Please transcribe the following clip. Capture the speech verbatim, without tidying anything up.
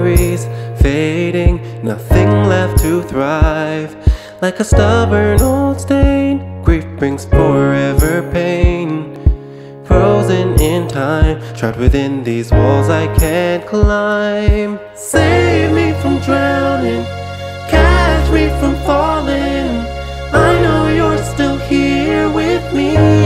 memories fading, nothing left to thrive. Like a stubborn old stain, grief brings forever pain. Frozen in time, trapped within these walls I can't climb. Save me from drowning, catch me from falling. I know you're still here with me.